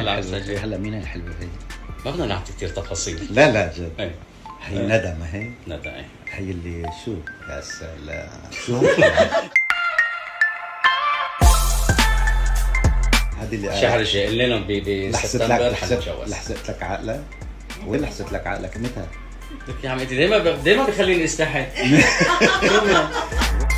الحلوة. هلا مين الحلوة هي؟ ما بدنا نعطي كثير تفاصيل. لا جد. ايه هي ندى، ما هي؟ ندى ايه. هي اللي شو؟ يا سلام شو هذه اللي شهر الجاي قلنا لهم بسبتمبر حنتجوز. لحست لك عقلك؟ وين لحست لك عقلك متى؟ لك يا عم انت دائما بخليني استحي.